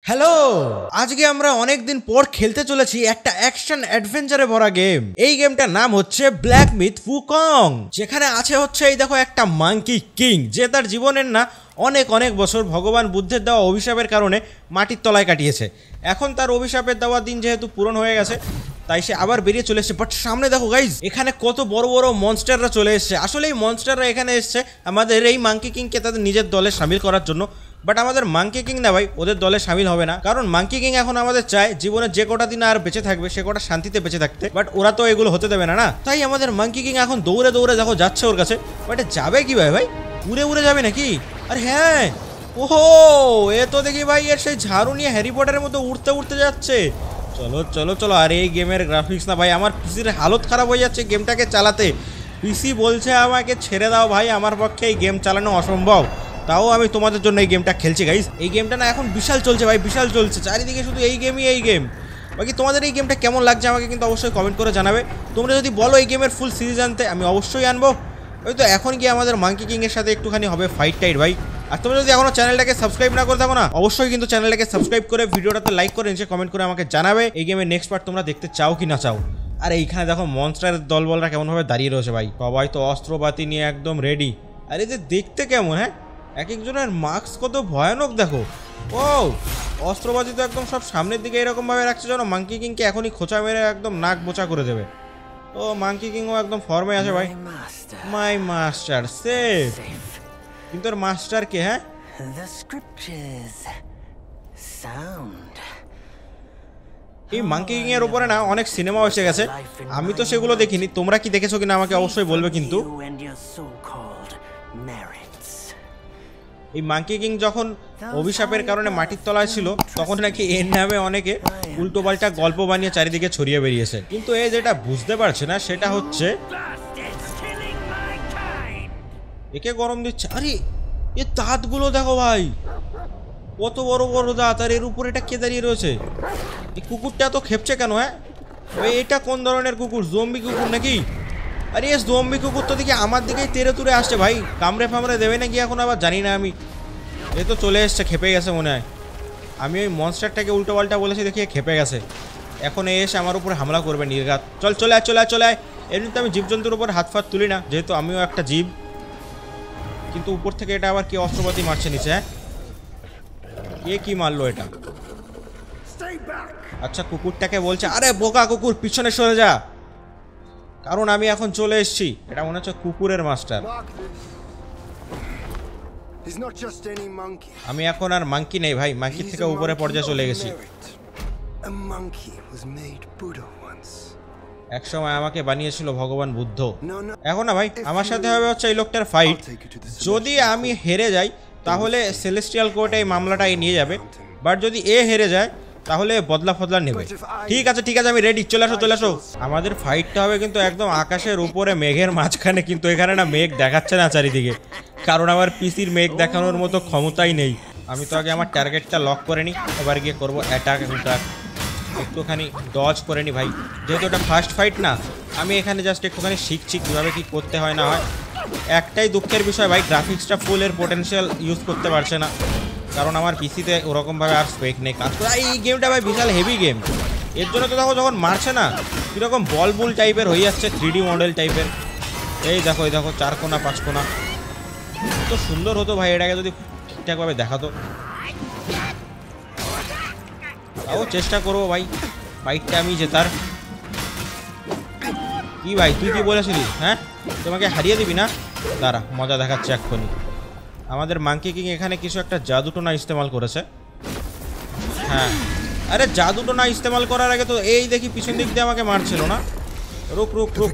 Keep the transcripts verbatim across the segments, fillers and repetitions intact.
Hello, আজকে আমরা অনেক দিন পর খেলতে চলেছি একটা অ্যাকশন অ্যাডভেঞ্চারে ভরা গেম। এই গেমটার নাম হচ্ছে ব্ল্যাক মিথ ফুকং, যেখানে আছে হচ্ছে এই দেখো একটা মাঙ্কি কিং, যে তার জীবনের না অনেক অনেক বছর ভগবান বুদ্ধের দেওয়া অভিশাপের কারণে মাটির তলায় কাটিয়েছে। এখন তার অভিশাপের দেওয়া দিন যেহেতু পূরণ হয়ে গেছে, তাই সে আবার বেরিয়ে চলে এসছে। বাট সামনে দেখো গাইজ, এখানে কত বড় বড় মনস্টাররা চলে এসছে। আসলে এই মনস্টাররা এখানে এসছে আমাদের এই মাঙ্কি কিংকে তাদের নিজের দলে সামিল করার জন্য। বাট আমাদের মাঙ্কি কিং না ভাই, ওদের দলে সামিল হবে না, কারণ মাঙ্কি কিং এখন আমাদের চায় জীবনের যে কটা দিন আর বেঁচে থাকবে সে কটা শান্তিতে বেঁচে থাকতে। বাট ওরা তো এগুলো হতে দেবে না না, তাই আমাদের মাঙ্কি কিং এখন দৌড়ে দৌড়ে দেখো যাচ্ছে ওর কাছে। বাট যাবে কি ভাই ভাই উড়ে উড়ে যাবে নাকি? আরে হ্যাঁ, ওহো এ তো দেখি ভাই এর সেই ঝাড়ু নিয়ে হ্যারি পটারের মতো উড়তে উড়তে যাচ্ছে। চলো চলো চলো। আর এই গেমের গ্রাফিক্স না ভাই, আমার পিসির হালত খারাপ হয়ে যাচ্ছে গেমটাকে চালাতে। পিসি বলছে আমাকে ছেড়ে দাও ভাই, আমার পক্ষে এই গেম চালানো অসম্ভব। তাও আমি তোমাদের জন্য এই গেমটা খেলছি গাইস। এই গেমটা না এখন বিশাল চলছে ভাই, বিশাল চলছে, চারিদিকে শুধু এই গেমই এই গেম। বাকি তোমাদের এই গেমটা কেমন লাগছে আমাকে কিন্তু অবশ্যই কমেন্ট করে জানাবে। তোমরা যদি বলো এই গেমের ফুল সিরিজ আনতে, আমি অবশ্যই আনবো। ওই তো এখন গিয়ে আমাদের মাঙ্কি কিংয়ের সাথে একটুখানি হবে ফাইট টাইট ভাই। আর তোমরা যদি এখনো চ্যানেলটাকে সাবস্ক্রাইব না করে থাকো না, অবশ্যই কিন্তু চ্যানেলটাকে সাবস্ক্রাইব করে ভিডিওটাতে লাইক করে নিচে কমেন্ট করে আমাকে জানাবে এই গেমের নেক্সট পার্ট তোমরা দেখতে চাও কি না চাও। আর এইখানে দেখো মনস্টারের দলবলরা কেমনভাবে দাঁড়িয়ে রয়েছে ভাই, সবাই তো অস্ত্রপাতি নিয়ে একদম রেডি। আর এদের দেখতে কেমন, হ্যাঁ এক একজনের মাস্ক কত ভয়ানক দেখো। ও অস্ত্রপাতি তো একদম সব সামনের দিকে এরকমভাবে রাখছে যেন মাঙ্কি কিংকে এখনই খোঁচা মেরে একদম নাক বোচা করে দেবে। ও মাঙ্কি কিংও একদম ফর্মে আছে ভাই। My master chef. কিন্তু ওর মাস্টার কে? হ্যাঁ এই মাঙ্কি কিং এর উপরে না অনেক সিনেমা এসে গেছে, আমি তো সেগুলো দেখিনি। তোমরা কি দেখেছো কিনা আমাকে অবশ্যই বলবে। কিন্তু এই মাঙ্কি কিং যখন অভিশাপের কারণে মাটির তলায় ছিল, তখন নাকি এর নামে অনেকে উল্টো পাল্টা গল্প বানিয়ে চারিদিকে ছড়িয়ে বেরিয়েছে। কিন্তু এ যেটা বুঝতে পারছে না সেটা হচ্ছে একে গরম দিচ্ছে। আরে এ দাঁতগুলো দেখো ভাই, কত বড় বড় দাঁত। আর এর উপরে এটা কে দাঁড়িয়ে রয়েছে? এই কুকুরটা তো খেপছে কেন? হ্যাঁ এটা কোন ধরনের কুকুর? জম্বি কুকুর নাকি? আরে এস জম্বি কুকুর তো দেখি আমার দিকেই তেরে তুরে আসছে ভাই, কামড়ে ফামড়ে দেবে নাকি এখন আবার জানি না আমি। এ তো চলে এসছে, খেপে গেছে মনে হয়। আমি ওই মনস্টারটাকে উল্টো পাল্টা বলেছি দেখি খেপে গেছে। এখন এসে আমার উপরে হামলা করবে নির্ঘাত। চল চলে আয় চলে আয় চলে আয়। এমনিতে আমি জীবজন্তুর উপর হাত ফাত তুলি না, যেহেতু আমিও একটা জীব। কিন্তু উপর থেকে এটা আবার কি অস্ত্রপাতি মারছে নিচে? হ্যাঁ কে কি মারলো এটা? আচ্ছা কুকুরটাকে বলছে আরে বোকা কুকুর পিছনে সরে যা, কারণ আমি এখন চলে এসেছি। এটা মনে হচ্ছে কুকুরের মাস্টার। আমি এখন আর মাঙ্কি নেই ভাই, মাঙ্কি থেকে উপরে পর্যায়ে চলে গেছি। এক সময় আমাকে বানিয়েছিল ভগবান বুদ্ধ। এখন না ভাই আমার সাথে হবে হচ্ছে এই লোকটার ফাইট। যদি আমি হেরে যাই তাহলে সেলেস্টিয়াল কোর্টে এই মামলাটা নিয়ে যাবে। বাট যদি এ হেরে যায় তাহলে বদলা ফদলা নেবে। ঠিক আছে ঠিক আছে আমি রেডি, চলে আসো চলে আসো। আমাদের ফাইটটা হবে কিন্তু একদম আকাশের উপরে মেঘের মাঝখানে। কিন্তু এখানে না মেঘ দেখাচ্ছে না চারিদিকে, কারণ আমার পিসির মেঘ দেখানোর মতো ক্ষমতাই নেই। আমি তো আগে আমার টার্গেটটা লক করে নিই, এবার গিয়ে করবো অ্যাটাক অ্যাটাক। একটুখানি ডজ করে নি ভাই, যেহেতু এটা ফার্স্ট ফাইট না, আমি এখানে জাস্ট একটুখানি শিখছি কীভাবে কী করতে হয় না হয়। একটাই দুঃখের বিষয় ভাই, গ্রাফিক্সটা ফুলের পোটেনশিয়াল ইউজ করতে পারছে না, কারণ আমার পিসিতে ওরকমভাবে আর স্পেক নেই কাজ করে। এই গেমটা ভাই বিশাল হেভি গেম, এর জন্য তো দেখো যখন মারছে না কীরকম বল বুল টাইপের হয়ে যাচ্ছে, থ্রি ডি মডেল টাইপের। এই দেখো এই দেখো চার কোনা পাঁচ কোনা, তো সুন্দর হতো ভাই এটাকে যদি ঠিকঠাকভাবে দেখাতো। তাও চেষ্টা করবো ভাই ফাইটটা আমি জেতার। কি ভাই তুই কি বলেছিলি? হ্যাঁ তোমাকে হারিয়ে দিবি না, দাঁড়া মজা দেখাচ্ছে এক্ষুনি। আমাদের মাঙ্কি কিং এখানে কিছু একটা জাদু টোনা ইস্তেমাল করেছে। হ্যাঁ আরে জাদু টোনা ইস্তেমাল করার আগে তো এই দেখি পিছন দিক দিয়ে আমাকে মারছিল না। রুক রুক রুক।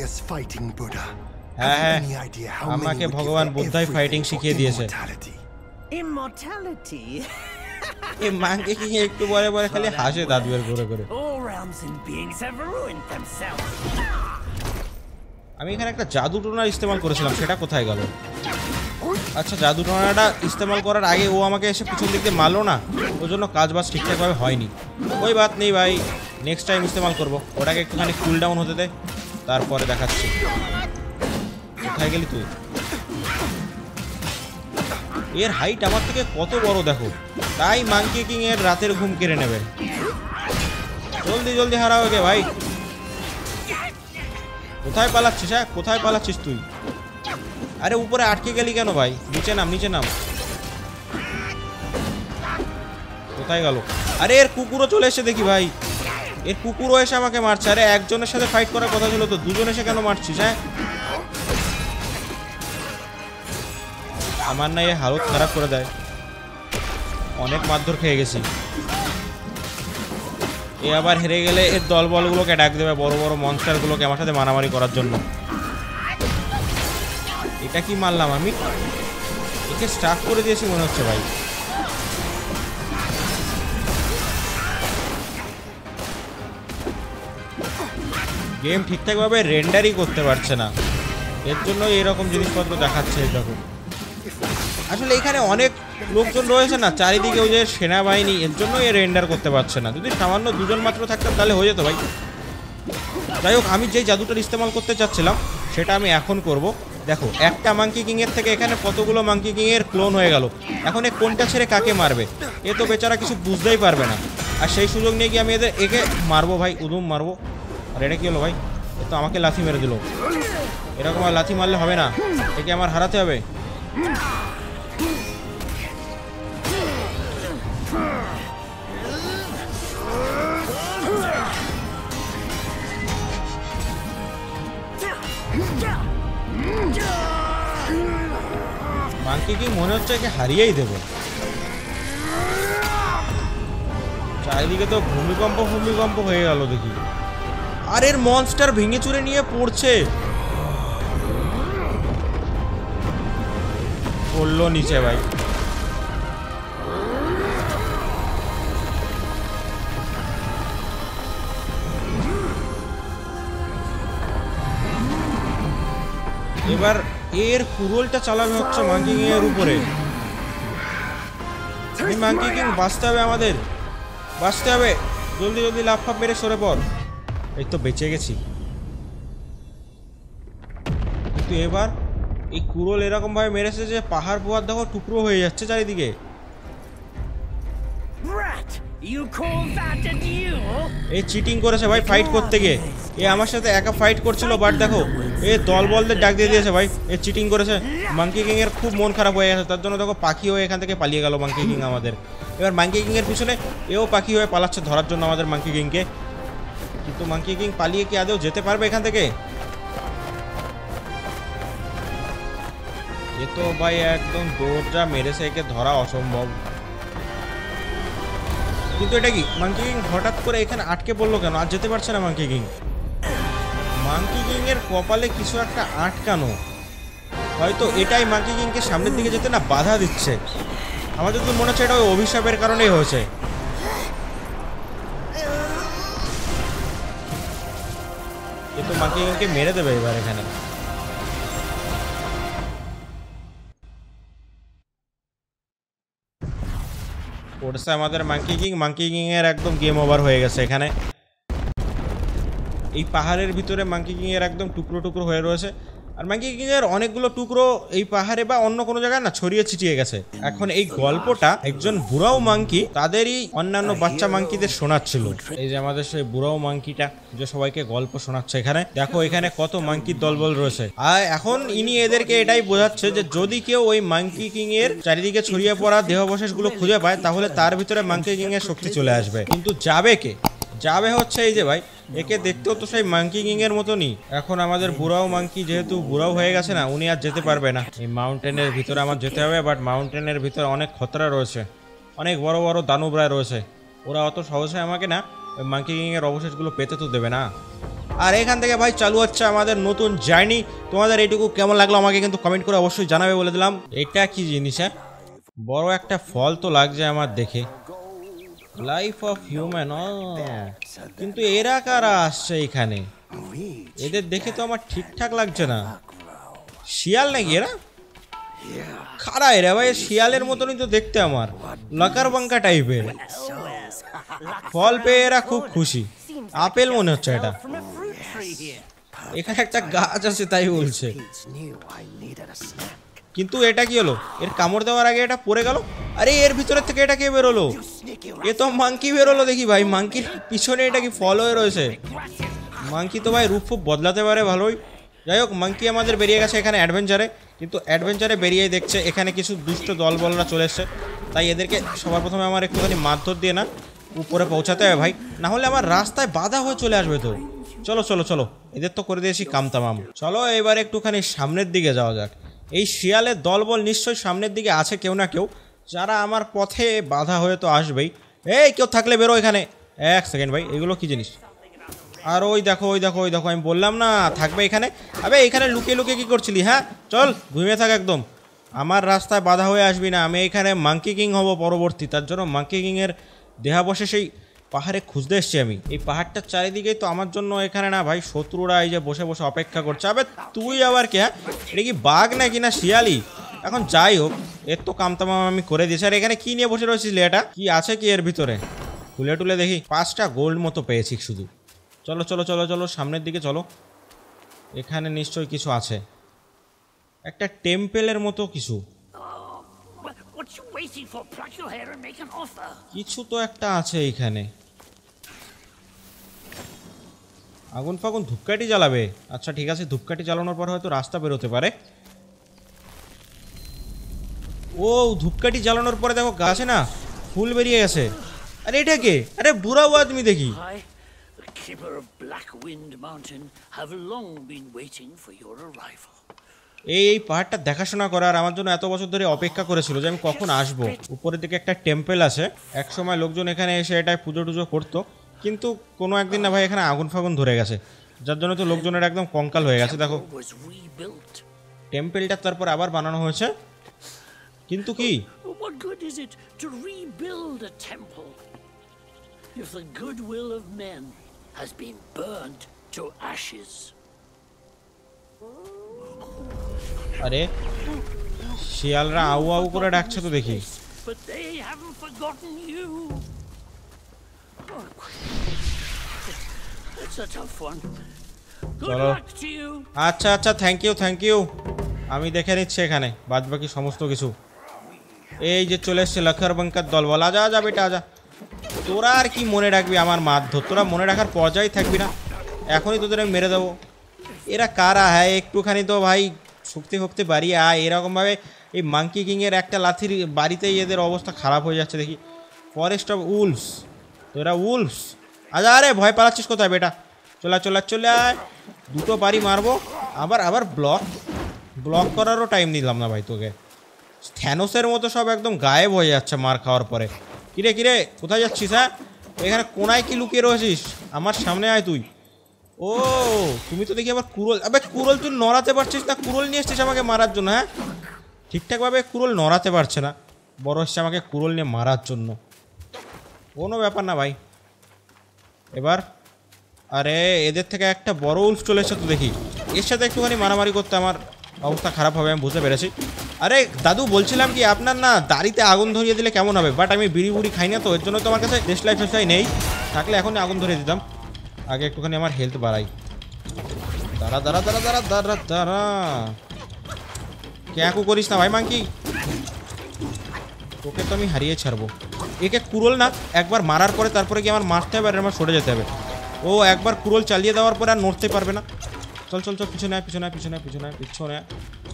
হ্যাঁ হ্যাঁ আমাকে ভগবান বুদ্ধাই ফাইটিং শিখিয়ে দিয়েছে। এই মাঙ্কি কিং একটু পরে পরে খালি হাসে দাঁত বের করে করে। আমি এখানে একটা জাদু টোনা ইস্তেমাল করেছিলাম, সেটা কোথায় গেল? আচ্ছা জাদু টোনাটা ইস্তেমাল করার আগে ও আমাকে এসে পিছন দিক দিয়ে মারলো না, ওই জন্য কাজ বাজ ঠিকঠাকভাবে হয়নি। ওই বাত নেই ভাই, নেক্সট টাইম ইস্তেমাল করবো। ওটাকে একটুখানি কুল ডাউন হতে দে, তারপরে দেখাচ্ছি। কোথায় গেলি তুই? এর হাইট আমার থেকে কত বড় দেখো, তাই মাঙ্কি কিং এর রাতের ঘুম কেড়ে নেবে। জলদি জলদি হারাও গে ভাই। কোথায় পালাচ্ছিস? হ্যাঁ কোথায় পালাচ্ছিস তুই? আরে উপরে আটকে গেলি কেন ভাই? নিচে নাম, নিচে নাম। কোথায় গেল? আরে এর কুকুরও চলে এসে দেখি ভাই, এর কুকুরও এসে আমাকে মারছে। আরে একজনের সাথে ফাইট করার কথা ছিল তো, দুজন এসে কেন মারছিস? হ্যাঁ আমার না এ হালত খারাপ করে দেয়, অনেক মারধর খেয়ে গেছি। এ আবার হেরে গেলে এর দল বলগুলোকে ডাক দেবে, বড় বড় মনস্টারগুলোকে আমার সাথে মারামারি করার জন্য। এটা কি মারলাম আমি? একে স্টাফ করে দিয়েছি মনে হচ্ছে ভাই। গেম ঠিকঠাকভাবে রেন্ডারই করতে পারছে না, এর জন্য এরকম জিনিসপত্র দেখাচ্ছে। দেখো আসলে এখানে অনেক লোকজন রয়েছে না চারিদিকে, ওই যে সেনাবাহিনী, এর জন্য এ রেন্ডার করতে পারছে না। যদি সামান্য দুজন মাত্র থাকতাম তাহলে হয়ে যেত ভাই। যাই হোক, আমি যেই জাদুটার ইস্তেমাল করতে চাচ্ছিলাম সেটা আমি এখন করব। দেখো একটা মাঙ্কি কিং এর থেকে এখানে কতগুলো মাঙ্কি কিং এর ক্লোন হয়ে গেল। এখন এ কোনটা ছেড়ে কাকে মারবে? এ তো বেচারা কিছু বুঝতেই পারবে না। আর সেই সুযোগ নিয়ে গিয়ে আমি এদের একে মারবো ভাই, উদুম মারবো। আর এটা কি হলো ভাই? এ তো আমাকে লাথি মেরে দিল। এরকম আর লাথি মারলে হবে না, একে আমার হারাতে হবে। মাঙ্কি কিং মনে হচ্ছে একে হারিয়েই দেবে। চারিদিকে তো ভূমিকম্প ভূমিকম্প হয়ে গেল দেখি। আর এর মনস্টার ভেঙে চুরে নিয়ে পড়ছে, পড়লো নিচে ভাই। এবার এর কুরলটা চালাবে হচ্ছে মাঙ্কি কিং এর উপরে। এই মাঙ্কি কিং বাঁচতে হবে, আমাদের বাঁচতে হবে। জলদি জলদি লাফ ফাপ মেরে সরে পড়। এই তো বেঁচে গেছি। কিন্তু এবার এই কুরল এরকম ভাবে মেরেছে যে পাহাড় পোহাড় দেখো টুকরো হয়ে যাচ্ছে চারিদিকে। এই চিটিং করেছে ভাই ফাইট করতে গিয়ে। এ আমার সাথে একা ফাইট করছিল, বাট দেখো এ দল বলদের ডাক দিয়ে দিয়েছে ভাই। এ চিটিং করেছে। মাঙ্কি কিং এর খুব মন খারাপ হয়ে গেছে, তার জন্য দেখো পাখি হয়ে এখান থেকে পালিয়ে গেল মাঙ্কি কিং আমাদের। এবার মাঙ্কি কিং এর পিছনে এও পাখি হয়ে পালাচ্ছে ধরার জন্য আমাদের মাঙ্কি কিংকে। কিন্তু মাঙ্কি কিং পালিয়ে কি আদৌ যেতে পারবে এখান থেকে? এ তো ভাই একদম দৌড় যা মেরেছে, একে ধরা অসম্ভব। কিন্তু এটা কি মাঙ্কি কিং হঠাৎ করে এখানে আটকে পড়লো কেন? আর যেতে পারছে না মাঙ্কি কিং। মাঙ্কি কিং এর কপালে কিছু একটা আটকানো, হয়তো এটাই মাঙ্কি কিংকে সামনের দিকে যেতে না বাধা দিচ্ছে। আমার যদি মনে হচ্ছে এটা ওই অভিশাপের কারণেই হয়েছে। এ তো মাঙ্কি কিংকে মেরে দেবে এবার এখানে। পড়ছে আমাদের মাঙ্কি কিং। মাঙ্কি কিং এর একদম গেম ওভার হয়ে গেছে এখানে। এই পাহাড়ের ভিতরে মাঙ্কি কিং এর একদম টুকরো টুকরো হয়ে রয়েছে। আর মাঙ্কি কিং এর অনেকগুলো টুকরো এই পাহাড়ে বা অন্য কোনো জায়গায় না ছড়িয়ে ছিটিয়ে গেছে। এখন এই গল্পটা একজন বুড়াও মাঙ্কি তাদেরই অন্যান্য বাচ্চা মাঙ্কিদের শোনাচ্ছিল। এই যে আমাদের সেই বুড়াও মাঙ্কিটা যে সবাইকে গল্প শোনাচ্ছে এখানে। দেখো এখানে কত মাঙ্কির দলবল রয়েছে। আর এখন ইনি এদেরকে এটাই বোঝাচ্ছে যে যদি কেউ ওই মাঙ্কি কিং এর চারিদিকে ছড়িয়ে পড়া দেহাবশেষ গুলো খুঁজে পায় তাহলে তার ভিতরে মাঙ্কি কিং এর শক্তি চলে আসবে। কিন্তু যাবে কে? যাবে হচ্ছে এই যে ভাই, একে দেখতেও তো সেই মাঙ্কি কিং এর মতনই। এখন আমাদের বুড়াও মাঙ্কি যেহেতু বুড়াও হয়ে গেছে না, উনি আর যেতে পারবে না। এই মাউন্টেনের ভিতরে আমার যেতে হবে, বাট মাউন্টেনের ভিতরে অনেক খতরা রয়েছে, অনেক বড় বড় দানবরায় রয়েছে। ওরা অত সহজে আমাকে না ওই মাঙ্কি কিং এর অবশেষগুলো পেতে তো দেবে না। আর এখান থেকে ভাই চালু হচ্ছে আমাদের নতুন জার্নি। তোমাদের এইটুকু কেমন লাগলো আমাকে কিন্তু কমেন্ট করে অবশ্যই জানাবে, বলে দিলাম। এটা কি জিনিস? হ্যাঁ বড় একটা ফল তো লাগছে আমার দেখে, লাইফ অফ হিউম্যান। কিন্তু এরা কারা আসছে এখানে? এদের দেখে তো আমার ঠিকঠাক লাগছে না। শিয়াল নাকি এরা? খারা এরা ভাই, শিয়ালের মতনই তো দেখতে আমার, লাকার বাঙ্কা টাইপের। ফল পেয়ে এরা খুব খুশি। আপেল মনে হচ্ছে এটা। এখানে একটা গাছ আছে তাই বলছে। কিন্তু এটা কি হলো? এর কামড় দেওয়ার আগে এটা পড়ে গেল। আরে এর ভিতরের থেকে এটা কে বেরোলো? এ তো মাংকি বেরোলো দেখি ভাই। মাংকির পিছনে এটা কি ফল হয়ে রয়েছে? মাংকি তো ভাই রূপ ফুপ বদলাতে পারে ভালোই। যাই হোক, মাংকি আমাদের বেরিয়ে গেছে এখানে অ্যাডভেঞ্চারে। কিন্তু অ্যাডভেঞ্চারে বেরিয়েই দেখছে এখানে কিছু দুষ্ট দলবলরা চলে এসছে। তাই এদেরকে সবার প্রথমে আমার একটুখানি মারধর দিয়ে না উপরে পৌঁছাতে হবে ভাই, না হলে আমার রাস্তায় বাধা হয়ে চলে আসবে তো। চলো চলো চলো, এদের তো করে দিয়েছি কামতামাম। চলো এবার একটুখানি সামনের দিকে যাওয়া যাক। এই শিয়ালের দলবল নিশ্চয়ই সামনের দিকে আছে কেউ না কেউ, যারা আমার পথে বাধা হয়ে তো আসবেই। এই কেউ থাকলে বেরো এখানে। এক সেকেন্ড ভাই, এগুলো কি জিনিস? আর ওই দেখো ওই দেখো ওই দেখো, আমি বললাম না থাকবে এখানে। আবে এখানে লুকিয়ে লুকিয়ে কী করছিলি? হ্যাঁ চল, ঘুমিয়ে থাক একদম। আমার রাস্তায় বাধা হয়ে আসবি না। আমি এখানে মাংকি কিং হব পরবর্তী, তার জন্য মাংকি কিংয়ের দেহাবশেষ এই পাহাড়ে খুঁজতে এসছি আমি। এই পাহাড়টার চারিদিকেই তো আমার জন্য এখানে না ভাই শত্রুরা এই যে বসে বসে অপেক্ষা করছে। আবে তুই আবার কে? হ্যাঁ এটা কি বাঘ নাকি না শিয়ালি? এখন যাই হোক, এর তো কামতামাম আমি করে দিয়েছি। আর এখানে কি নিয়ে বসে রয়েছিস এটা? কি আছে কি এর ভিতরে? খুলে টুলে দেখি। পাঁচটা গোল্ড মতো পেয়েছি শুধু। চলো চলো চলো চলো সামনের দিকে চলো। এখানে নিশ্চয়ই কিছু আছে, একটা টেম্পেলের মতো কিছু। কিছু তো একটা আছে এইখানে। আগুন ফাগুন ধূপকাঠি জ্বালাবে? আচ্ছা ঠিক আছে, ধূপকাঠি জ্বালানোর পর হয়তো রাস্তা বেরোতে পারে। ও ধূপকাঠি জ্বালানোর পরে দেখো গাছে না ফুল বেরিয়ে গেছে। আরে এটা কে? আরে বুড়া আদমি দেখি। Keeper of Blackwind Mountain have long been waiting for your arrival. এই এই পাহাড়টা দেখাশোনা করার আমার জন্য এত বছর ধরে অপেক্ষা করেছিল যে আমি কখন আসবো। উপরের দিকে একটা টেম্পল আছে, এক সময় লোকজন এখানে এসে এটায় পুজো টুজো করতো, কিন্তু কোনো একদিন না ভাই এখানে আগুন ফাগুন ধরে গেছে, যার জন্য তো লোকজনের একদম কঙ্কাল হয়ে গেছে। দেখো টেম্পলটা তারপর আবার বানানো হয়েছে, কিন্তু কি What good is it to rebuild a temple if the goodwill of men has been burnt to ashes? আরে শিয়ালরা আউ আউ করে ডাকছে তো দেখি। But they haven't forgotten you. It's a tough one. Good luck to you. আচ্ছা আচ্ছা, thank you thank you. আমি দেখে নিচ্ছি এখানে বাদ বাকি সমস্ত কিছু। এই যে চলে এসছে লখর বঙ্কার দল। বলা যা যা বেটা যা। তোরা আর কি মনে রাখবি আমার মারধর? তোরা মনে রাখার পর্যায়ে থাকবি না, এখনই তোদের আমি মেরে দেবো। এরা কারা? হ্যাঁ একটুখানি তো ভাই শক্তি শক্তি বাড়িয়ে আয়। এরকমভাবে এই মাংকি কিংয়ের একটা লাথির বাড়িতেই এদের অবস্থা খারাপ হয়ে যাচ্ছে দেখি। ফরেস্ট অফ উলফস, তো এরা উলফস। আচ্ছা আরে ভয় পালাচ্ছিস কোথায় বেটা? চলা চলা চলে আয়। দুটো বাড়ি মারবো, আবার আবার ব্লক ব্লক করারও টাইম নিলাম না ভাই তোকে। থ্যানোসের মতো সব একদম গায়েব হয়ে যাচ্ছে মার খাওয়ার পরে। কিরে কিরে কোথায় যাচ্ছিস? হ্যাঁ এখানে কোনায় কি লুকিয়ে রয়েছিস? আমার সামনে আয় তুই। ও তুমি তো দেখি আবার কুরল। আবে কুরল তুই নড়াতে পারছিস না, কুরল নিয়ে এসছিস আমাকে মারার জন্য? হ্যাঁ ঠিকঠাকভাবে কুরল নড়াতে পারছে না, বড় এসছে আমাকে কুরল নিয়ে মারার জন্য। কোনো ব্যাপার না ভাই। এবার আরে এদের থেকে একটা বড় উল্ফ চলে এসছে তো দেখি। এর সাথে একটুখানি মারামারি করতে আমার অবস্থা খারাপ হবে, আমি বুঝতে পেরেছি। আরে দাদু বলছিলাম কি আপনার না দাড়িতে আগুন ধরিয়ে দিলে কেমন হবে? বাট আমি বিড়ি বুড়ি খাই না তো, এর জন্য তো আমার কাছে দেশ লাইফ ফেসাই নেই, থাকলে এখনই আগুন ধরিয়ে দিতাম। আগে একটুখানি আমার হেলথ বাড়াই। দাঁড়া দাঁড়া দাঁড়া দাঁড়া দাঁড়া দাঁড়া, ক্যাকু করিস না ভাই মাংকি, তোকে তো আমি হারিয়ে ছাড়বো। একে কুরল না একবার মারার পরে তারপরে কি আমার মারতে হবে আর আমার সরে যেতে হবে। ও একবার কুরল চালিয়ে দেওয়ার পরে আর নড়তে পারবে না। চল চল চল পিছনে আয় পিছনে আয় পিছনে আয় পিছনে আয় পিছনে আয়।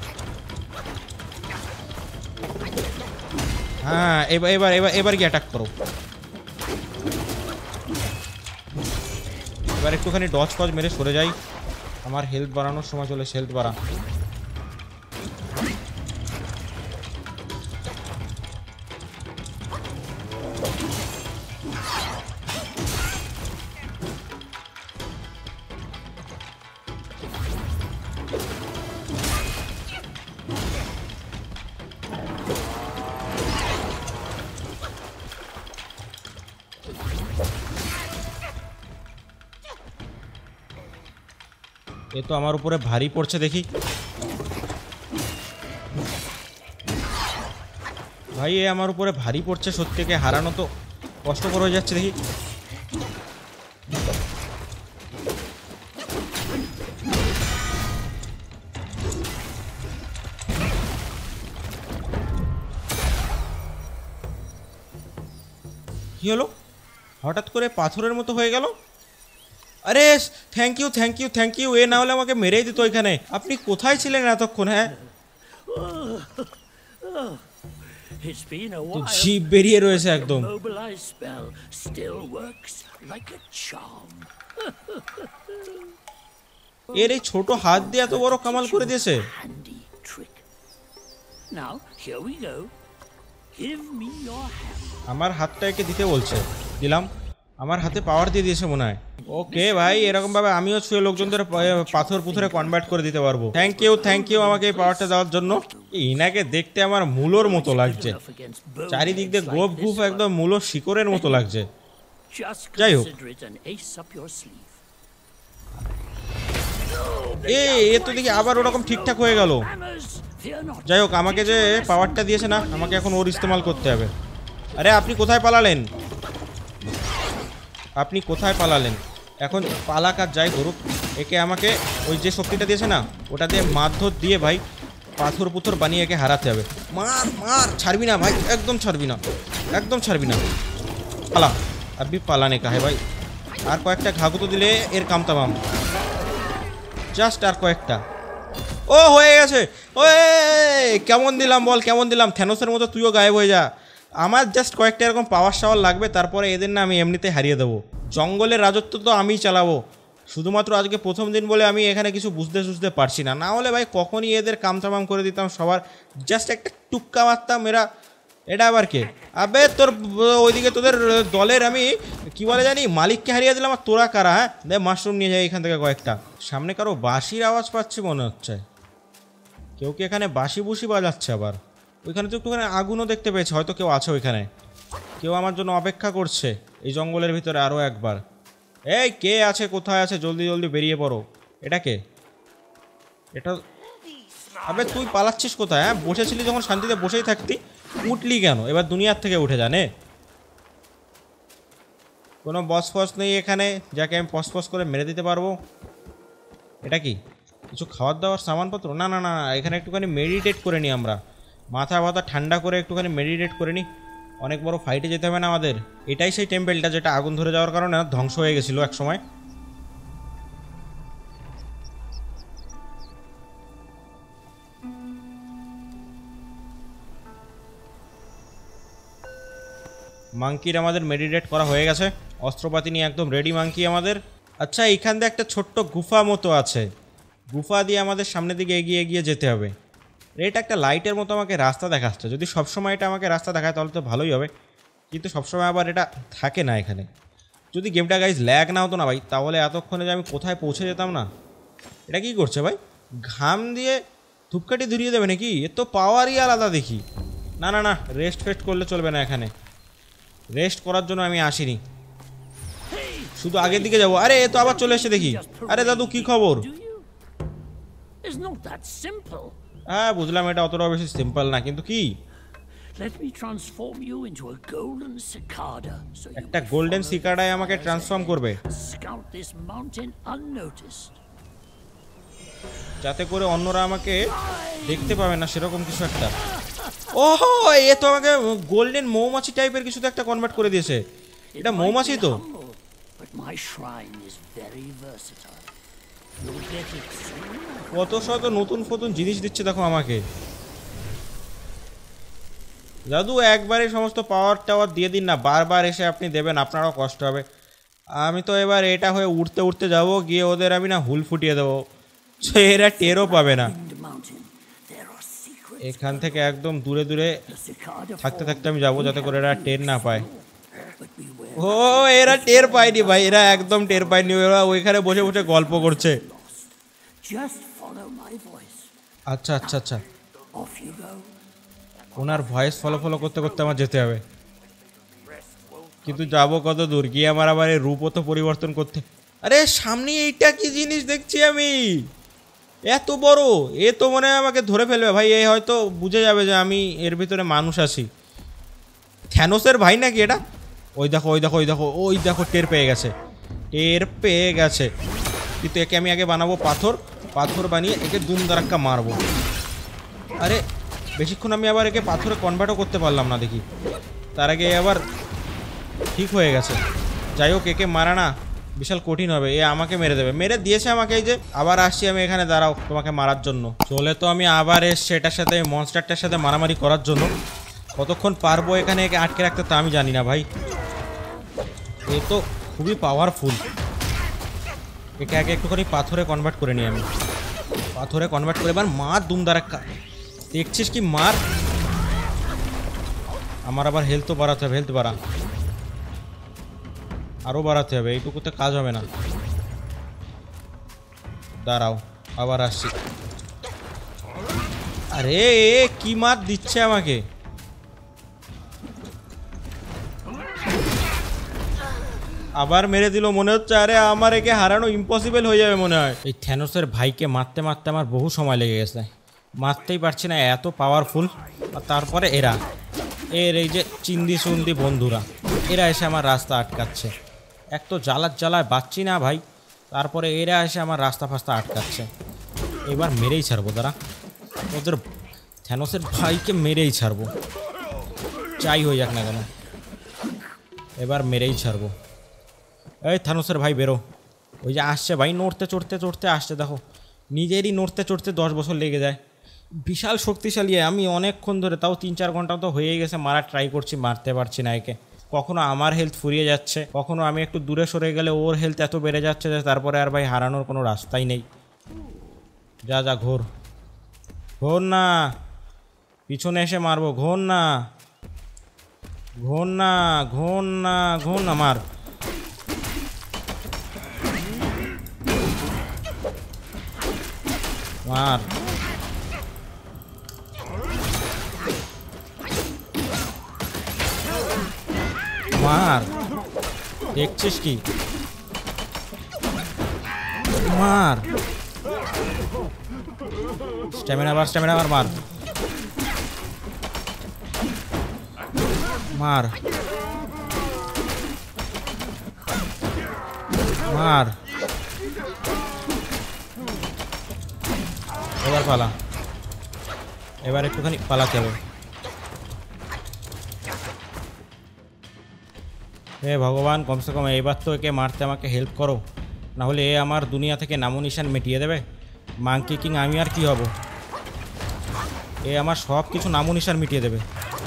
হ্যাঁ এবার এবার এবার এবার কি অ্যাটাক করো। এবার একটুখানি ডজ ফজ মেরে সরে যাই। আমার হেলথ বাড়ানোর সময় চলে, হেলথ বাড়া। এ তো আমার উপরে ভারী পড়ছে দেখি। ভাই এ আমার উপরে ভারী পড়ছে, সত্যিকে হারানো তো কষ্টকর হয়ে যাচ্ছে দেখি। কি হলো? হঠাৎ করে পাথরের মতো হয়ে গেল। আরে thank you thank you thank you, এ না হলে আমাকে মেরেই দিত এখানে। আপনি কোথায় ছিলেন এতক্ষণ? হ্যাঁ, It's been a তো while. জিভ বেরিয়ে রয়েছে একদম। Mobilize spell still works like a charm. এর এই ছোট হাত দিয়ে এত বড় কামাল করে দিয়েছে। Handy trick. Now, here we go. Give me your hand. আমার হাতটা একে দিতে বলছে, দিলাম। আমার হাতে পাওয়ার দিয়ে দিয়েছে মনে হয়। ওকে ভাই, এরকম ভাবে আমিও ছুঁয়ে লোকজনদের পাথর পুথরে কনভার্ট করে দিতে পারবো। থ্যাংক ইউ থ্যাংক ইউ আমাকে এই পাওয়ারটা দেওয়ার জন্য। ইনাকে দেখতে আমার মূলোর মতো লাগছে, চারিদিক দিয়ে গোপ গুপ একদম মূলো শিকড়ের মতো লাগছে। Just যাই হোক, consider it an ace up your sleeve. এ এ তো দেখি আবার ওরকম ঠিকঠাক হয়ে গেল। Hammers, fear not. যাই হোক, আমাকে যে পাওয়ারটা দিয়েছে না, আমাকে এখন ওর ইস্তেমাল করতে হবে। আরে আপনি কোথায় পালালেন? আপনি কোথায় পালালেন? এখন পালাক আর যাই করুক, একে আমাকে ওই যে শক্তিটা দিয়েছে না, ওটা দিয়ে মারধর দিয়ে ভাই পাথর পুথর বানিয়ে একে হারাতে হবে। মার মার, ছাড়বি না ভাই, একদম ছাড়বি না, একদম ছাড়বি না। পালা, আপনি পালানে কাহে ভাই। আর কয়েকটা ঘাগুতো দিলে এর কামতামাম, জাস্ট আর কয়েকটা। ও হয়ে গেছে। ওয়ে কেমন দিলাম বল, কেমন দিলাম? থ্যানোসের মতো তুইও গায়েব হয়ে যা। আমার জাস্ট কয়েকটা এরকম পাওয়ার শাওয়ার লাগবে, তারপরে এদের না আমি এমনিতে হারিয়ে দেবো। জঙ্গলের রাজত্ব তো আমিই চালাবো। শুধুমাত্র আজকে প্রথম দিন বলে আমি এখানে কিছু বুঝতে সুঝতে পারছি না, না হলে ভাই কখনই এদের কামতামাম করে দিতাম সবার। জাস্ট একটা টুক্কা মারতাম। এরা এটা আবার কে? আবে তোর ওইদিকে তোদের দলের আমি কি বলে জানি মালিককে হারিয়ে দিলাম, আর তোরা কারা? হ্যাঁ, দে মাশরুম নিয়ে যাই এখান থেকে কয়েকটা। সামনে কারো বাঁশির আওয়াজ পাচ্ছি মনে হচ্ছে, কেউ কি এখানে বাঁশি বুশি বাজাচ্ছে আবার? ওইখানে তো একটুখানি আগুনও দেখতে পেয়েছে, হয়তো কেউ আছে ওইখানে, কেউ আমার জন্য অপেক্ষা করছে এই জঙ্গলের ভিতরে আরও একবার। এই কে আছে, কোথায় আছে? জলদি জলদি বেরিয়ে পড়ো। এটা কে? এটা আবে তুই পালাচ্ছিস কোথায়? হ্যাঁ, বসেছিলি যখন শান্তিতে বসেই থাকতি, উঠলি কেন? এবার দুনিয়ার থেকে উঠে জানে। কোনো বস ফস নেই এখানে যাকে আমি পস পস করে মেরে দিতে পারবো? এটা কি কিছু খাওয়ার দাওয়ার সামানপত্র? না না না, এখানে একটুখানি মেডিটেট করে নিই আমরা, মাথা মাথা ঠান্ডা করে একটুখানি মেডিটেট করে নিই। অনেক বড় ফাইটে যেতে হবে না আমাদের। এটাই সেই টেম্পেলটা যেটা আগুন ধরে যাওয়ার কারণে ধ্বংস হয়ে গেছিলো এক সময়। মাঙ্কির আমাদের মেডিটেট করা হয়ে গেছে, অস্ত্রপাতি নিয়ে একদম রেডি মাঙ্কি আমাদের। আচ্ছা, এইখান দিয়ে একটা ছোট্ট গুফা মতো আছে, গুফা দিয়ে আমাদের সামনের দিকে এগিয়ে এগিয়ে যেতে হবে। এটা একটা লাইটের মতো আমাকে রাস্তা দেখাচ্ছে। যদি সবসময় এটা আমাকে রাস্তা দেখায় তাহলে তো ভালোই হবে, কিন্তু সবসময় আবার এটা থাকে না এখানে। যদি গেমটা গাইজ ল্যাগ না হতো না ভাই, তাহলে এতক্ষণে যে আমি কোথায় পৌঁছে যেতাম না। এটা কি করছে ভাই? ঘাম দিয়ে ধূপকাঠি ধরিয়ে দেবে নাকি? এর তো পাওয়ারই আলাদা দেখি। না না না, রেস্ট ফেস্ট করলে চলবে না এখানে, রেস্ট করার জন্য আমি আসিনি, শুধু আগের দিকে যাবো। আরে এ তো আবার চলে এসে দেখি। আরে দাদু কি খবর? It's not that simple. হ্যাঁ বুঝলাম, এটা অতটাও বেশি সিম্পল না, কিন্তু কি? Let me transform you into a golden cicada so you একটা may গোল্ডেন follow সিকাডায় the আমাকে fires ট্রান্সফর্ম ahead. করবে, Scout this mountain unnoticed. যাতে করে অন্যরা আমাকে দেখতে পাবে না, সেরকম কিছু একটা। ওহো, এ তো আমাকে গোল্ডেন মৌমাছি টাইপের কিছু তো একটা কনভার্ট করে দিয়েছে। এটা It মৌমাছি might be তো? humble, but my shrine is very versatile. You'll get it soon. কত শত নতুন নতুন জিনিস দিচ্ছে দেখো আমাকে। দাদু একবারে সমস্ত পাওয়ার টাওয়ার দিয়ে দিন না, বারবার এসে আপনি দেবেন, আপনারও কষ্ট হবে। আমি তো এবার এটা হয়ে উঠতে উঠতে যাব, গিয়ে ওদের আমি না হুল ফুটিয়ে দেবো, এরা টেরও পাবে না। In the mountain, there are secrets. এখান থেকে একদম দূরে দূরে The cicada থাকতে form থাকতে আমি যাবো, যাতে করে এরা টের না পায়। but beware. ও এরা টের পায়নি ভাই, এরা একদম টের পায়নি, ওরা ওইখানে বসে বসে গল্প করছে। Just follow my voice. আচ্ছা আচ্ছা আচ্ছা, Off you go. ওনার ভয়েস ফলো ফলো করতে করতে আমার যেতে হবে, কিন্তু যাবো কত দূর? গিয়ে আমার আবার এই রূপও তো পরিবর্তন করতে। আরে সামনে এইটা কি জিনিস দেখছি আমি, এত বড়! এ তো মনে হয় আমাকে ধরে ফেলবে ভাই, এ হয়তো বুঝে যাবে যে আমি এর ভিতরে মানুষ আছি। থ্যানোসের ভাই নাকি এটা? ওই দেখো ওই দেখো ওই দেখো ওই দেখো, টের পেয়ে গেছে, টের পেয়ে গেছে। কিন্তু একে আমি আগে বানাবো পাথর, পাথর বানিয়ে একে দুম দারাক্কা মারবো। আরে বেশিক্ষণ আমি আবার একে পাথরে কনভার্টও করতে পারলাম না দেখি। তার আগে আবার ঠিক হয়ে গেছে। যাই হোক, একে মারা না বিশাল কঠিন হবে, এ আমাকে মেরে দেবে। মেরে দিয়েছে আমাকে, এই যে আবার আসছি আমি এখানে, দাঁড়াও তোমাকে মারার জন্য। চলে তো আমি আবার এসছি এটার সাথে, মনস্টারটার সাথে মারামারি করার জন্য। কতক্ষণ পারবো এখানে একে আটকে রাখতে তা আমি জানি না ভাই, এ তো খুবই পাওয়ারফুল। একে আগে একটুখানি পাথরে কনভার্ট করে নিই আমি, পাথরে কনভার্ট করে এবার মার দুম দাঁড়া। দেখছিস কি মার, আমার আবার হেলথ তো বাড়াতে হবে, হেলথ বাড়া আরও বাড়াতে হবে, এইটুকুতে কাজ হবে না। দাঁড়াও আবার আসছি। আরে এ কি মার দিচ্ছে আমাকে, আবার মেরে দিল মনে হচ্ছে। আরে আমার একে হারানো ইম্পসিবল হয়ে যাবে মনে হয়। এই থ্যানোসের ভাইকে মারতে মারতে আমার বহু সময় লেগে গেছে, মারতেই পারছি না, এত পাওয়ারফুল। আর তারপরে এরা, এর এই যে চিন্দি সুন্দি বন্ধুরা, এরা এসে আমার রাস্তা আটকাচ্ছে। এক তো জ্বালার জ্বালায় বাঁচছি না ভাই, তারপরে এরা এসে আমার রাস্তা ফাস্তা আটকাচ্ছে। এবার মেরেই ছাড়বো, দাঁড়া ওদের থ্যানোসের ভাইকে মেরেই ছাড়বো, যাই হয়ে যাক না কেন, এবার মেরেই ছাড়বো। এই থানোসের ভাই বেরো, ওই যে আসছে ভাই, নড়তে চড়তে চড়তে আসছে, দেখো নিজেরই নড়তে চড়তে দশ বছর লেগে যায়। বিশাল শক্তিশালী, আমি অনেকক্ষণ ধরে, তাও তিন চার ঘন্টা তো হয়েই গেছে মারা ট্রাই করছি, মারতে পারছি না একে। কখনো আমার হেলথ ফুরিয়ে যাচ্ছে, কখনো আমি একটু দূরে সরে গেলে ওর হেলথ এত বেড়ে যাচ্ছে যে তারপরে আর ভাই হারানোর কোনো রাস্তাই নেই। যা যা ঘোর, ঘোর না, পিছনে এসে মারবো, ঘোর না, ঘোর না, ঘোর না, ঘোর না, মার। মার, মার, দেখছিস কি, মার, স্ট্যামিনা বার, স্ট্যামিনা বার, মার, মার, মার, এবার পালা, এবার একটুখানি পালাতে হবে। হে ভগবান, কমসে কম এবার তো একে মারতে আমাকে হেল্প করো, না হলে এ আমার দুনিয়া থেকে নামো নিশান মিটিয়ে দেবে। মাংকি কিং আমি আর কি হব, এ আমার সব কিছু নামো নিশান মিটিয়ে দেবে।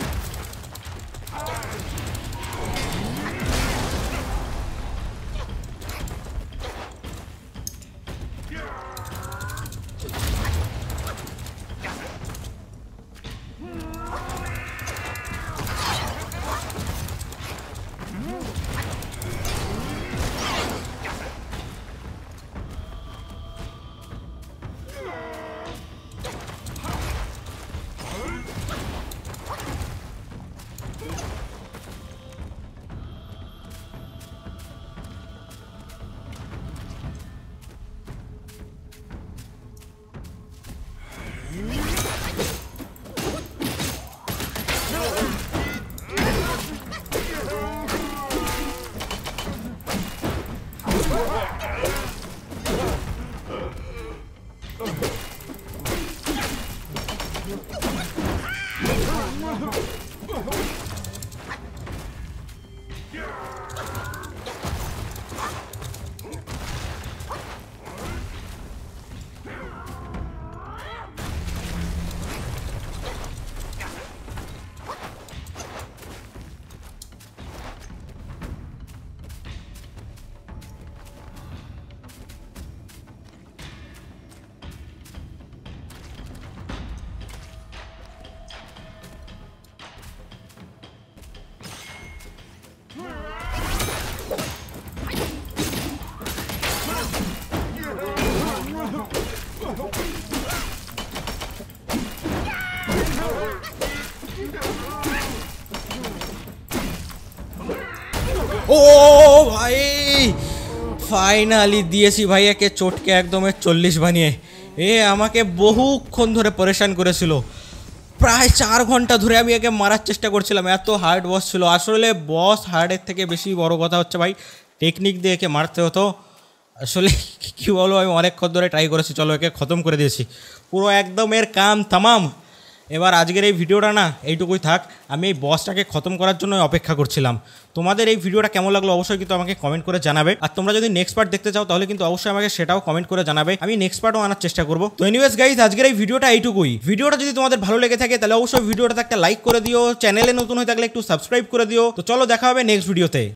ও ভাই ফাইনালি দিয়েছি ভাই একে চটকে একদম চল্লিশ বানিয়ে। এ আমাকে বহুক্ষণ ধরে পরেশান করেছিল, প্রায় চার ঘন্টা ধরে আমি একে মারার চেষ্টা করছিলাম, এত হার্ড বস ছিল। আসলে বস হার্ডের থেকে বেশি বড় কথা হচ্ছে ভাই টেকনিক দিয়ে একে মারতে হতো। আসলে কী বলবো, আমি অনেকক্ষণ ধরে ট্রাই করেছি, চলো একে খতম করে দিয়েছি পুরো একদম, এর কাম তামাম। এবার আজকের এই ভিডিওটা না এইটুকুই থাক। আমি এই বসটাকে খতম করার জন্য অপেক্ষা করছিলাম। তোমাদের এই ভিডিওটা কেমন লাগলো অবশ্যই কিন্তু আমাকে কমেন্ট করে জানাবে। আর তোমরা যদি নেক্সট পার্ট দেখতে চাও তাহলে কিন্তু অবশ্যই আমাকে সেটাও কমেন্ট করে জানাবে, আমি নেক্সট পার্টও আনার চেষ্টা করবো। তো এনিওয়েজ গাইস, আজকের এই ভিডিওটা এইটুকুই। ভিডিওটা যদি তোমাদের ভালো লেগে থাকে তাহলে অবশ্যই ভিডিওটাতে একটা লাইক করে দিও, চ্যানেলে নতুন হয়ে থাকলে একটু সাবস্ক্রাইব করে দিও। তো চলো দেখা হবে নেক্সট ভিডিওতে।